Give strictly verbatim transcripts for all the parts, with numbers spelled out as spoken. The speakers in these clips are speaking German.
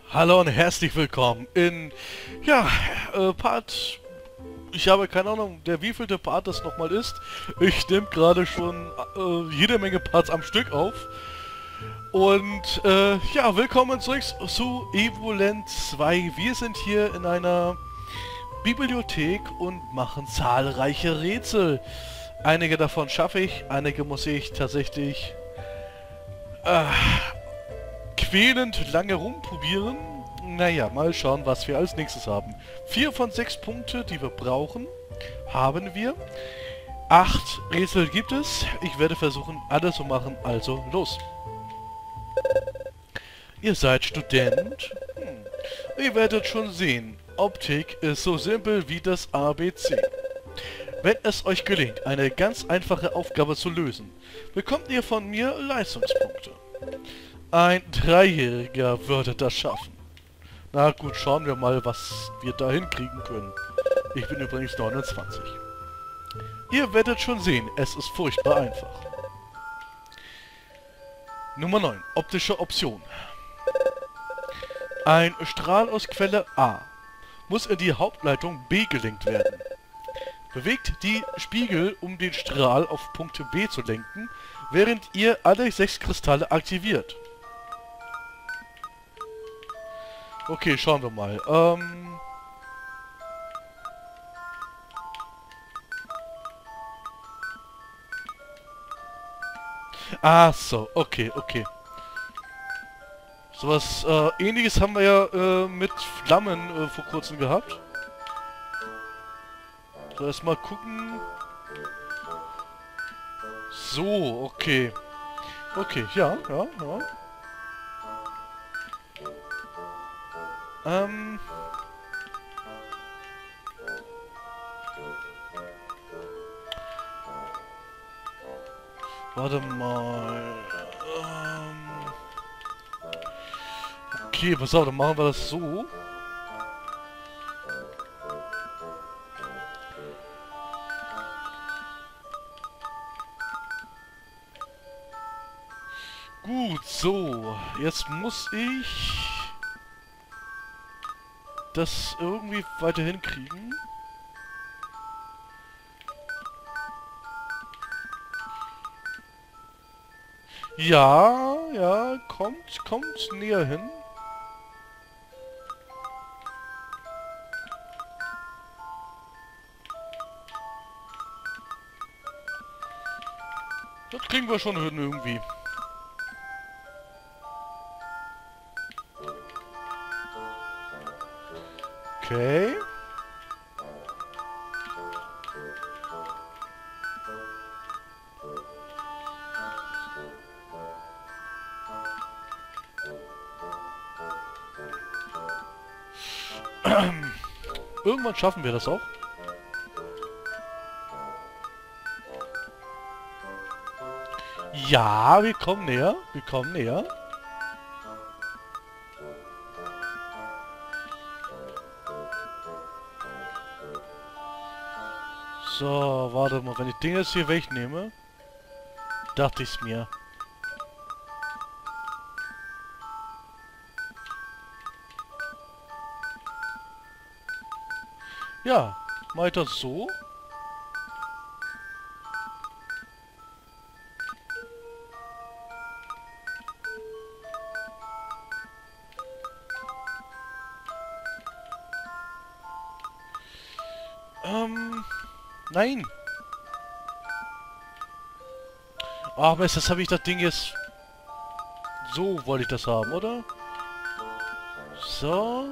Hallo und herzlich willkommen in, ja, äh, Part, ich habe keine Ahnung, der wievielte Part das nochmal ist. Ich nehme gerade schon äh, jede Menge Parts am Stück auf. Und, äh, ja, willkommen zurück zu Evoland zwei. Wir sind hier in einer Bibliothek und machen zahlreiche Rätsel. Einige davon schaffe ich, einige muss ich tatsächlich äh, quälend lange rumprobieren. Naja, mal schauen, was wir als nächstes haben. Vier von sechs Punkte, die wir brauchen, haben wir. Acht Rätsel gibt es. Ich werde versuchen, alles zu machen, also los. Ihr seid Student? Hm. Ihr werdet schon sehen. Optik ist so simpel wie das A B C. Wenn es euch gelingt, eine ganz einfache Aufgabe zu lösen, bekommt ihr von mir Leistungspunkte. Ein Dreijähriger würde das schaffen. Na gut, schauen wir mal, was wir da hinkriegen können. Ich bin übrigens neunundzwanzig. Ihr werdet schon sehen, es ist furchtbar einfach. Nummer neun. Optische Option. Ein Strahl aus Quelle A muss in die Hauptleitung B gelenkt werden. Bewegt die Spiegel, um den Strahl auf Punkt B zu lenken, während ihr alle sechs Kristalle aktiviert. Okay, schauen wir mal. Ähm... Ah, so. Okay, okay. Sowas äh, Ähnliches haben wir ja äh, mit Flammen äh, vor kurzem gehabt. So, erstmal gucken. So, okay. Okay, ja, ja, ja. Ähm... Warte mal. Ähm... Okay, pass auf, dann machen wir das so. Gut, so. Jetzt muss ich das irgendwie weiter hinkriegen. Ja, ja, kommt, kommt näher hin. Das kriegen wir schon hin irgendwie. Okay. Irgendwann schaffen wir das auch. Ja, wir kommen näher. Wir kommen näher. So, warte mal. Wenn ich Dinge jetzt hier wegnehme, dachte ich's mir. Ja, mach ich das so. Ähm, nein. Ach Mist, das habe ich das Ding jetzt... So wollte ich das haben, oder? So.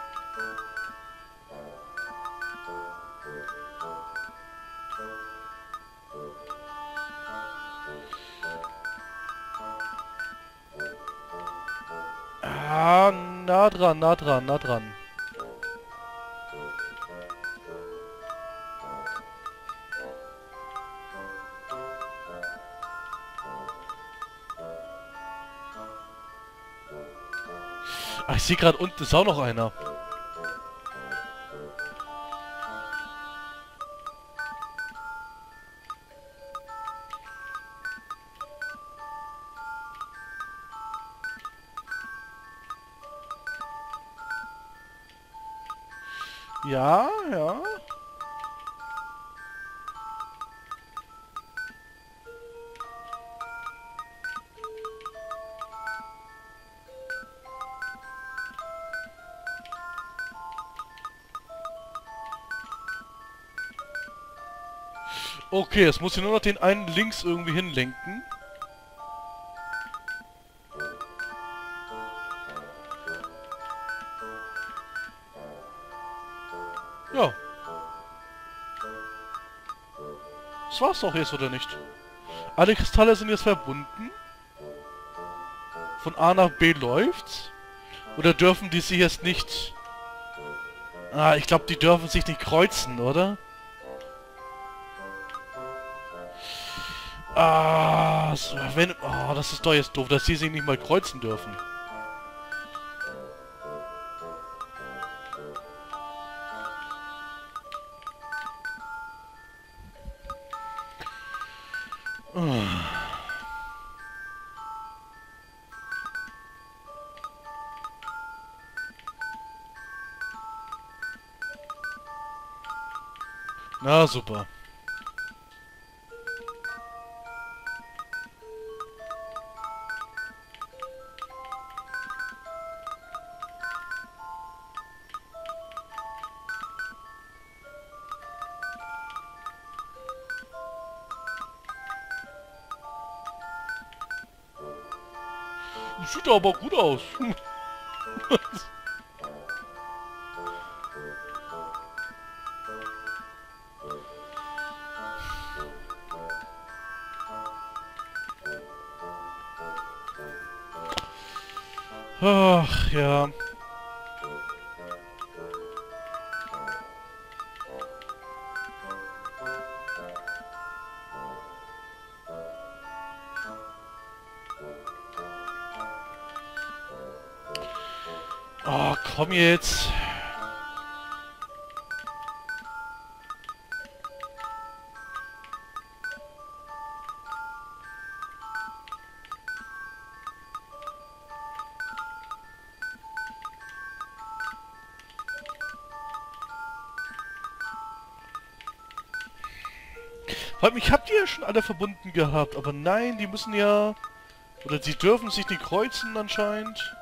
Ah, nah dran, nah dran, nah dran. Ach, ich sehe gerade unten ist auch noch einer. Ja, ja. Okay, jetzt muss ich nur noch den einen links irgendwie hinlenken. Ja. Das war's doch jetzt, oder nicht? Alle Kristalle sind jetzt verbunden. Von A nach B läuft's. Oder dürfen die sich jetzt nicht... Ah, ich glaube, die dürfen sich nicht kreuzen, oder? Ah, so, wenn... Oh, das ist doch jetzt doof, dass die sich nicht mal kreuzen dürfen. Ah. Na, super. Sieht aber gut aus. Ach, ja. Oh, komm jetzt. Vor allem, ich hab die ja schon alle verbunden gehabt, aber nein, die müssen ja... Oder sie dürfen sich nicht kreuzen anscheinend.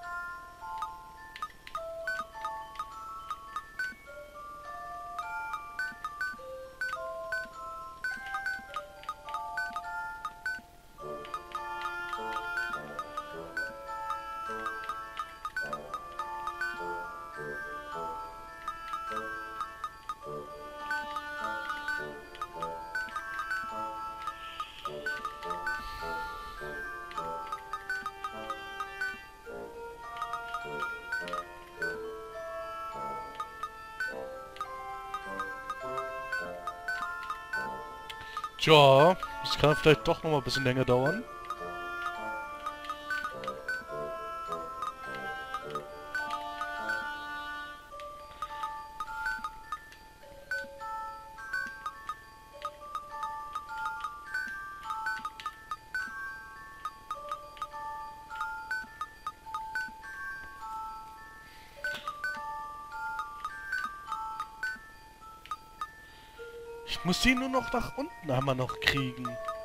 Tja, das kann vielleicht doch noch mal ein bisschen länger dauern. Ich muss die nur noch nach unten einmal noch kriegen.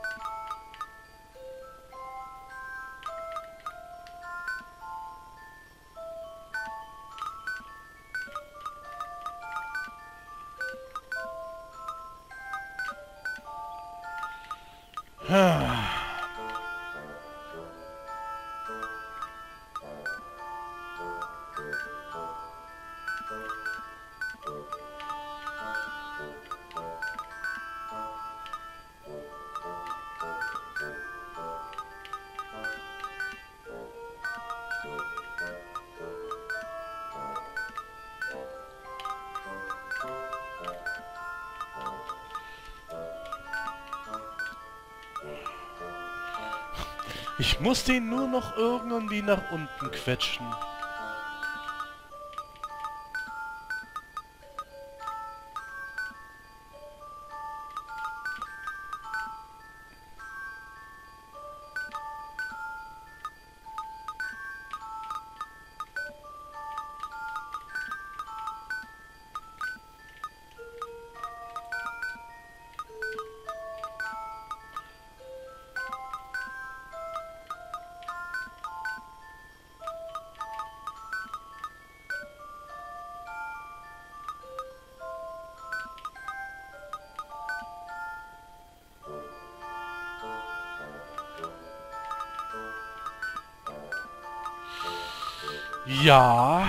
Ah. Ich muss den nur noch irgendwie nach unten quetschen. Ja.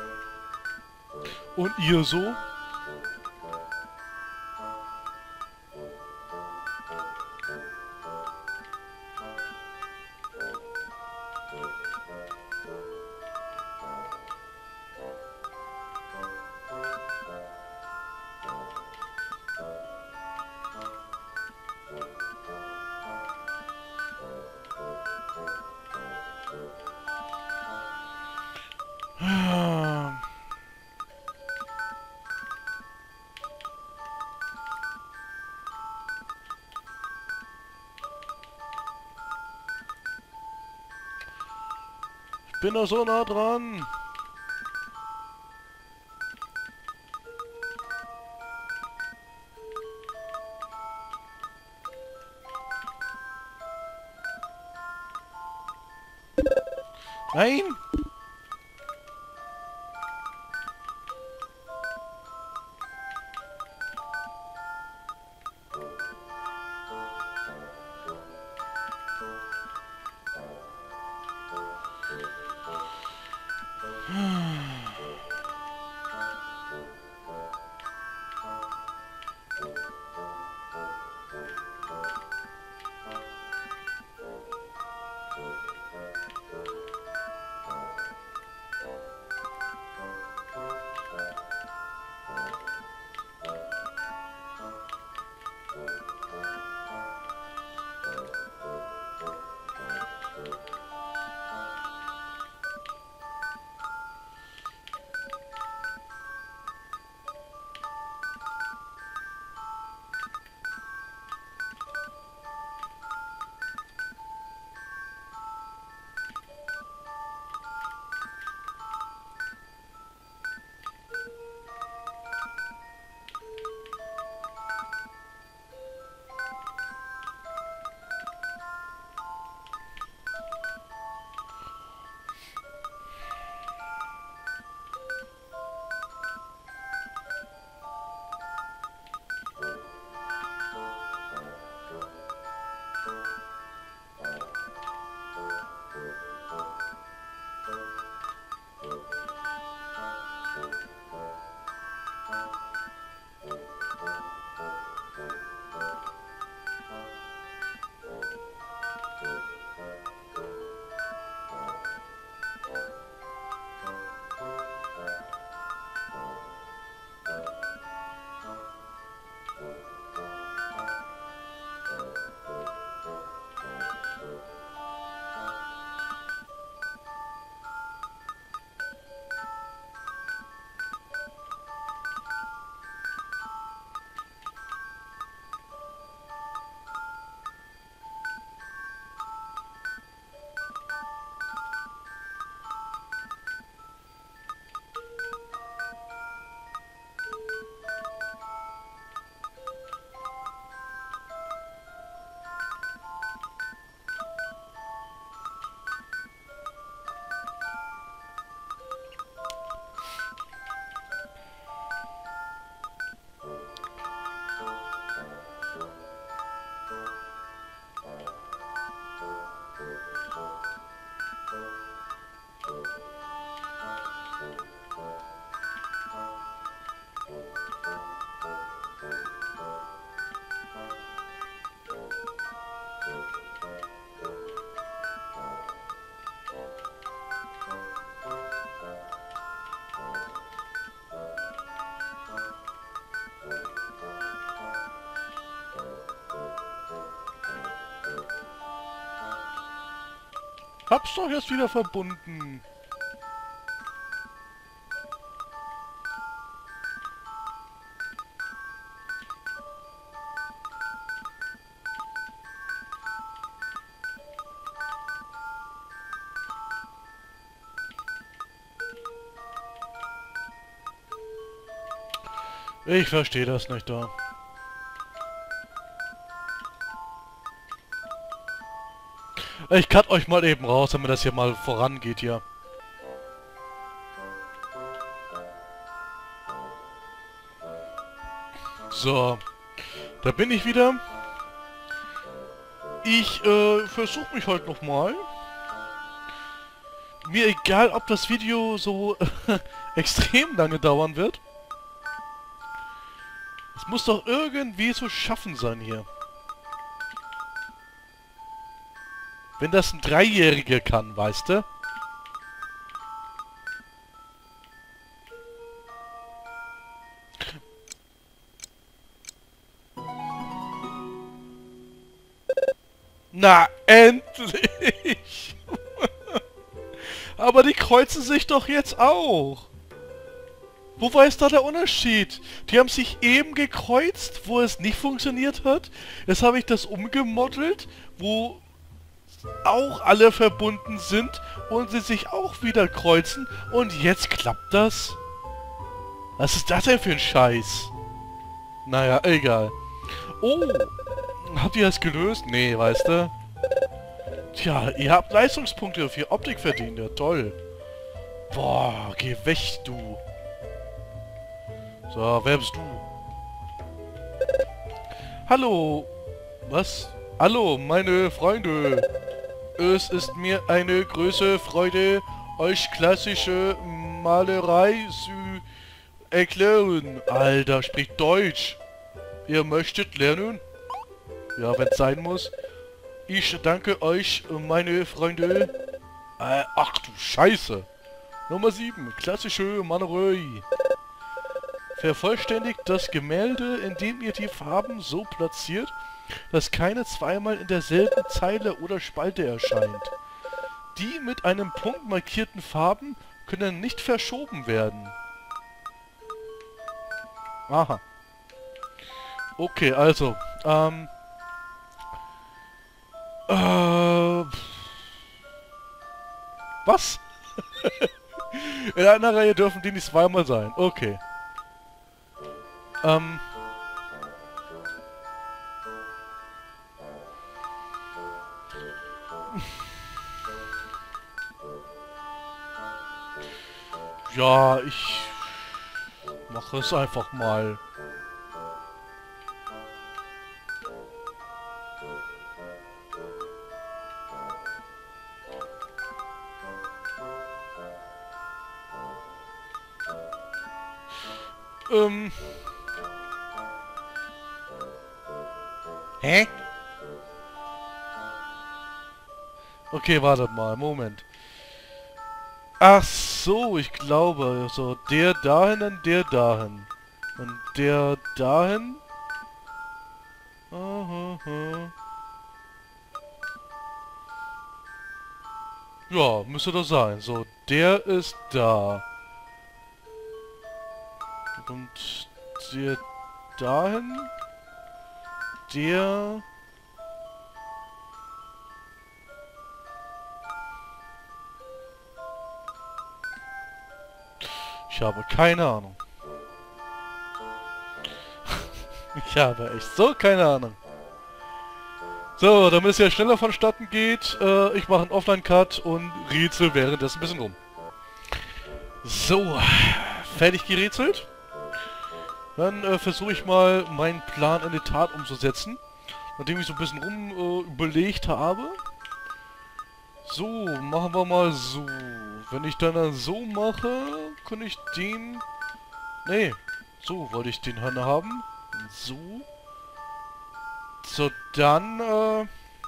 Und ihr so? Ich bin doch so nah dran. Nein! Hab's doch jetzt wieder verbunden. Ich verstehe das nicht da. Ich cut euch mal eben raus, damit das hier mal vorangeht hier. So. Da bin ich wieder. Ich äh, versuche mich heute nochmal. mir egal, ob das Video so extrem lange dauern wird. Es muss doch irgendwie zu schaffen sein hier. Wenn das ein Dreijähriger kann, weißt du? Na, endlich! Aber die kreuzen sich doch jetzt auch! Wo war jetzt da der Unterschied? Die haben sich eben gekreuzt, wo es nicht funktioniert hat. Jetzt habe ich das umgemodelt, wo auch alle verbunden sind und sie sich auch wieder kreuzen. Und jetzt klappt das? Was ist das denn für ein Scheiß? Naja, egal. Oh, habt ihr das gelöst? Nee, weißt du? Tja, ihr habt Leistungspunkte für Optik verdient. Ja, toll. Boah, geh weg, du. So, wer bist du? Hallo. Was? Hallo, meine Freunde. Es ist mir eine große Freude, euch klassische Malerei zu erklären. Alter, spricht Deutsch. Ihr möchtet lernen? Ja, wenn es sein muss. Ich danke euch, meine Freunde. Äh, ach du Scheiße. Nummer sieben. Klassische Malerei. Vervollständigt das Gemälde, indem ihr die Farben so platziert, dass keine zweimal in derselben Zeile oder Spalte erscheint. Die mit einem Punkt markierten Farben können nicht verschoben werden. Aha. Okay, also, ähm... Äh... Was? In einer Reihe dürfen die nicht zweimal sein. Okay. Ähm... Ja, ich mache es einfach mal. Ähm... Hä? Okay, wartet mal, Moment. Ach so, ich glaube, so der dahin und der dahin. Und der dahin. Aha, aha. Ja, müsste das sein. So, der ist da. Und der dahin. Der... Ich habe keine Ahnung. Ich habe echt so keine Ahnung. So, damit es ja schneller vonstatten geht, äh, ich mache einen Offline-Cut und rätsel währenddessen ein bisschen rum. So, fertig gerätselt. Dann äh, versuche ich mal, meinen Plan in die Tat umzusetzen. Nachdem ich so ein bisschen rum äh, überlegt habe. So, machen wir mal so. Wenn ich dann, dann so mache, kann ich den... Nee, so wollte ich den Hanne haben. So. So, dann, äh...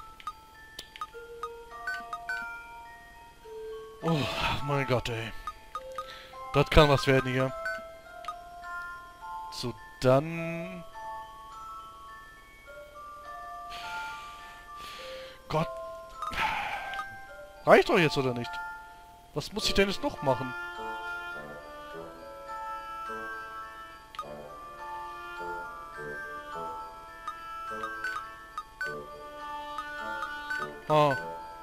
Oh, mein Gott, ey. Das kann was werden hier. So, dann... Gott. Reicht doch jetzt, oder nicht? Was muss ich denn jetzt noch machen? Ah.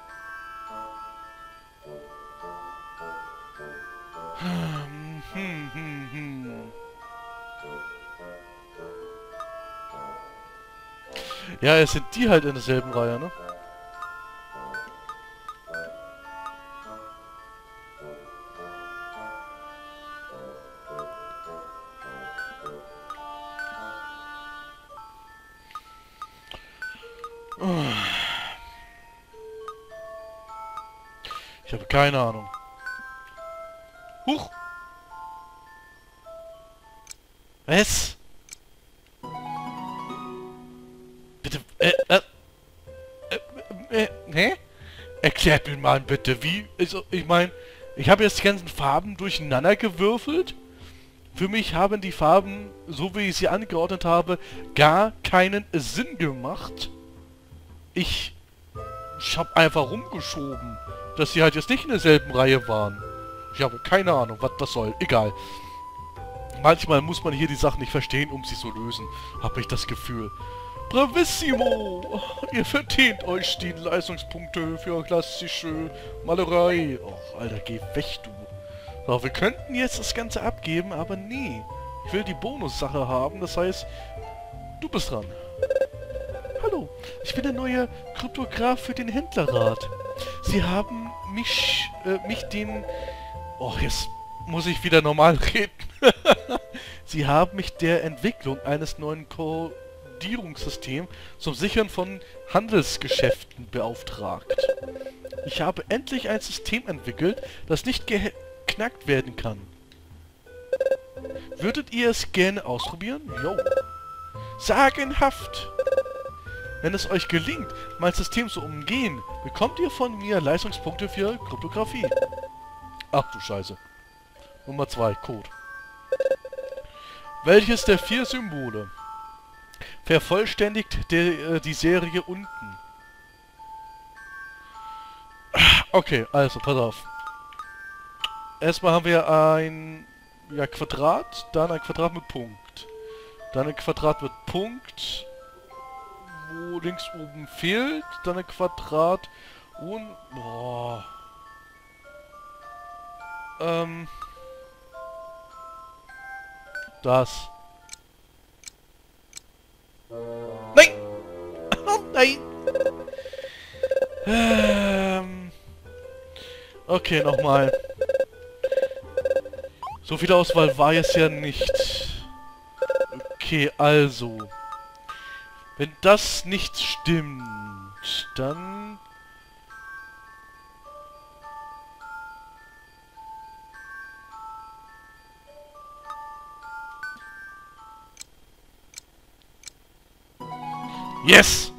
Hm, hm, hm, hm. Ja, es sind die halt in derselben Reihe, ne? Ich habe keine Ahnung. Huch! Was? Bitte, äh, äh, äh, äh, hä? Erklärt mir mal bitte, wie, also, ich meine, ich habe jetzt die ganzen Farben durcheinander gewürfelt. Für mich haben die Farben, so wie ich sie angeordnet habe, gar keinen Sinn gemacht. Ich, ich habe einfach rumgeschoben, dass sie halt jetzt nicht in derselben Reihe waren. Ich habe keine Ahnung, was das soll. Egal. Manchmal muss man hier die Sachen nicht verstehen, um sie zu lösen, habe ich das Gefühl. Bravissimo! Ihr verdient euch die Leistungspunkte für klassische Malerei. Och, Alter, geh weg, du. So, wir könnten jetzt das Ganze abgeben, aber nee. Ich will die Bonussache haben, das heißt, du bist dran. Hallo, ich bin der neue Kryptograph für den Händlerrat. Sie haben mich, äh, mich den... Oh, jetzt muss ich wieder normal reden. Sie haben mich der Entwicklung eines neuen Kodierungssystems zum Sichern von Handelsgeschäften beauftragt. Ich habe endlich ein System entwickelt, das nicht geknackt werden kann. Würdet ihr es gerne ausprobieren? Jo. Sagenhaft! Wenn es euch gelingt, mein System zu umgehen, bekommt ihr von mir Leistungspunkte für Kryptographie. Ach du Scheiße. Nummer zwei, Code. Welches der vier Symbole vervollständigt der, äh, die Serie unten? Okay, also, pass auf. Erstmal haben wir ein ja, Quadrat, dann ein Quadrat mit Punkt. Dann ein Quadrat mit Punkt, wo links oben fehlt. Dann ein Quadrat und... Boah. Ähm... Das. Nein! Oh, nein! Ähm... Okay, nochmal. So viel Auswahl war es ja nicht. Okay, also. Wenn das nicht stimmt, dann... Yes!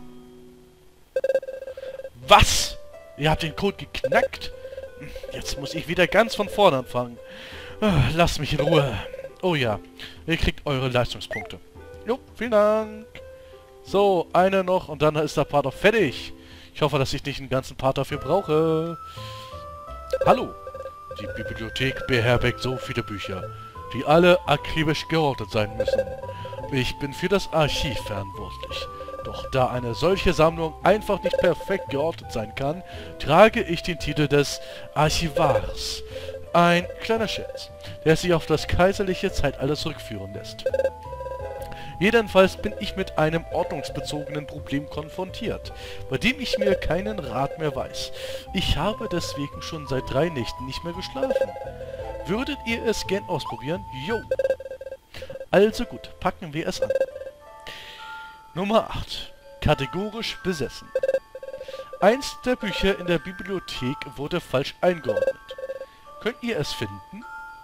Was? Ihr habt den Code geknackt? Jetzt muss ich wieder ganz von vorne anfangen. Lasst mich in Ruhe. Oh ja, ihr kriegt eure Leistungspunkte. Jo, vielen Dank. So, eine noch und dann ist der Part auch fertig. Ich hoffe, dass ich nicht einen ganzen Part dafür brauche. Hallo. Die Bibliothek beherbergt so viele Bücher, die alle akribisch geordnet sein müssen. Ich bin für das Archiv verantwortlich. Doch da eine solche Sammlung einfach nicht perfekt geordnet sein kann, trage ich den Titel des Archivars. Ein kleiner Scherz, der sich auf das kaiserliche Zeitalter zurückführen lässt. Jedenfalls bin ich mit einem ordnungsbezogenen Problem konfrontiert, bei dem ich mir keinen Rat mehr weiß. Ich habe deswegen schon seit drei Nächten nicht mehr geschlafen. Würdet ihr es gern ausprobieren? Jo. Also gut, packen wir es an. Nummer acht. Kategorisch besessen. Eins der Bücher in der Bibliothek wurde falsch eingeordnet. Könnt ihr es finden?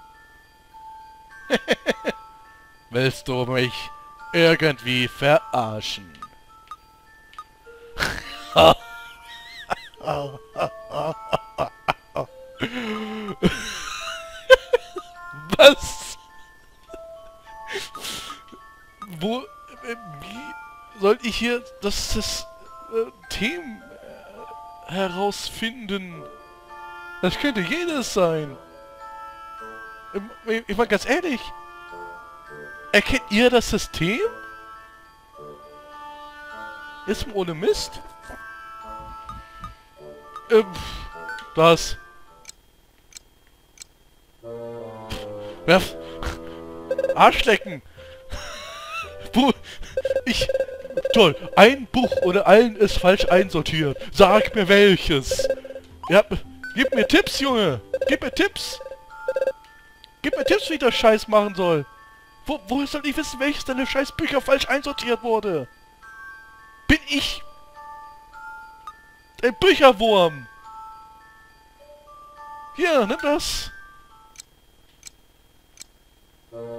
Willst du mich irgendwie verarschen? Was? Wo... Äh, wie soll ich hier das System äh, herausfinden? Das könnte jedes sein. Ich, ich meine ganz ehrlich. Erkennt ihr das System? Ist ohne Mist? Ähm, das. Ja. Arschlecken. Buh. Ich... Toll. Ein Buch oder allen ist falsch einsortiert. Sag mir welches. Ja, gib mir Tipps, Junge. Gib mir Tipps. Gib mir Tipps, wie ich das Scheiß machen soll. Wo, woher soll ich wissen, welches deine scheiß Bücher falsch einsortiert wurde? Bin ich... ein Bücherwurm. Hier, nimm das.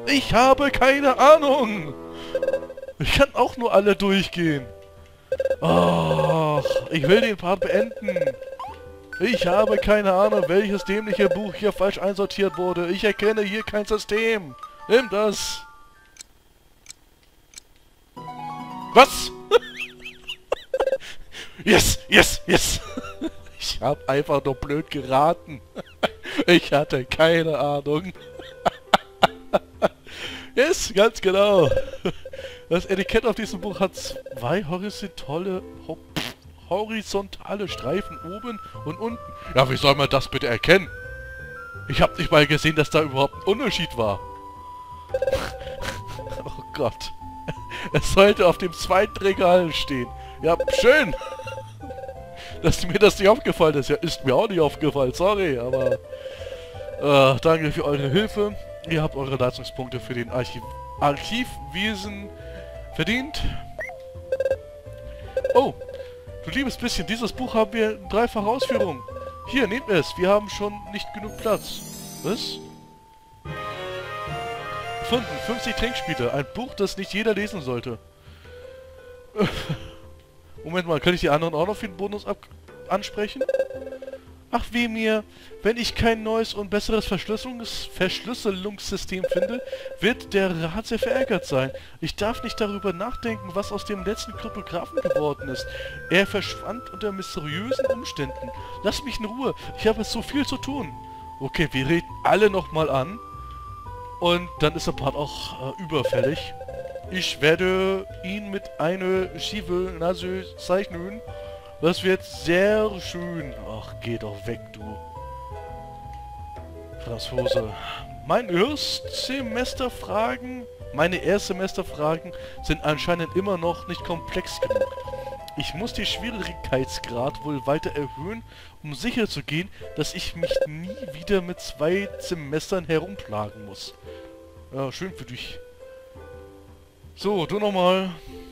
Ich habe keine Ahnung. Ich kann auch nur alle durchgehen. Ach, ich will den Part beenden. Ich habe keine Ahnung, welches dämliche Buch hier falsch einsortiert wurde. Ich erkenne hier kein System. Nimm das. Was? Yes, yes, yes. Ich habe einfach nur blöd geraten. Ich hatte keine Ahnung. Yes, ganz genau. Das Etikett auf diesem Buch hat zwei horizontale, ho horizontale Streifen oben und unten. Ja, wie soll man das bitte erkennen? Ich habe nicht mal gesehen, dass da überhaupt ein Unterschied war. Oh Gott. Es sollte auf dem zweiten Regal stehen. Ja, schön. Dass mir das nicht aufgefallen ist. Ja, ist mir auch nicht aufgefallen. Sorry, aber... Äh, danke für eure Hilfe. Ihr habt eure Leistungspunkte für den Archiv Archivwesen verdient. Oh, du liebes bisschen, dieses Buch haben wir in dreifacher Ausführung. Hier, nehmt es. Wir haben schon nicht genug Platz. Was? Gefunden. fünfzig Trinkspiele. Ein Buch, das nicht jeder lesen sollte. Moment mal, kann ich die anderen auch noch für den Bonus ab ansprechen? Ach weh mir, wenn ich kein neues und besseres Verschlüsselungs Verschlüsselungssystem finde, wird der Rat sehr verärgert sein. Ich darf nicht darüber nachdenken, was aus dem letzten Kryptographen geworden ist. Er verschwand unter mysteriösen Umständen. Lass mich in Ruhe, ich habe so viel zu tun. Okay, wir reden alle nochmal an. Und dann ist der Part auch äh, überfällig. Ich werde ihn mit einer schiefe Nase zeichnen. Das wird sehr schön. Ach, geh doch weg, du. Franzose. Mein Erstsemesterfragen, meine Erstsemesterfragen sind anscheinend immer noch nicht komplex genug. Ich muss den Schwierigkeitsgrad wohl weiter erhöhen, um sicher zu gehen, dass ich mich nie wieder mit zwei Semestern herumplagen muss. Ja, schön für dich. So, du nochmal.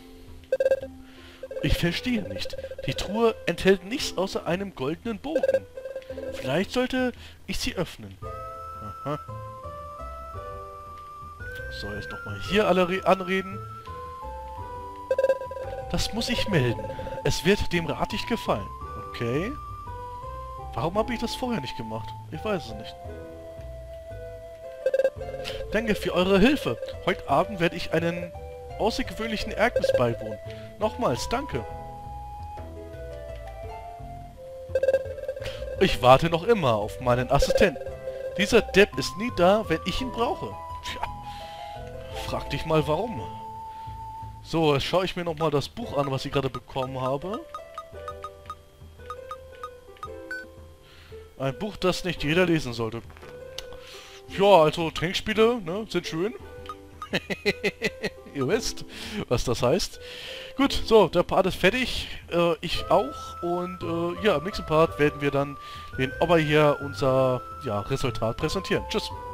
Ich verstehe nicht. Die Truhe enthält nichts außer einem goldenen Bogen. Vielleicht sollte ich sie öffnen. Aha. So, jetzt nochmal hier alle anreden. Das muss ich melden. Es wird dem Rat nicht gefallen. Okay. Warum habe ich das vorher nicht gemacht? Ich weiß es nicht. Danke für eure Hilfe. Heute Abend werde ich einen außergewöhnlichen Ereignis beiwohnen. Nochmals, danke. Ich warte noch immer auf meinen Assistenten. Dieser Depp ist nie da, wenn ich ihn brauche. Tja, frag dich mal warum. So, jetzt schaue ich mir nochmal das Buch an, was ich gerade bekommen habe. Ein Buch, das nicht jeder lesen sollte. Ja, also Trinkspiele, ne, sind schön. Ihr wisst, was das heißt. Gut, so, der Part ist fertig. Äh, ich auch. Und äh, ja, im nächsten Part werden wir dann den Ober hier unser ja, Resultat präsentieren. Tschüss.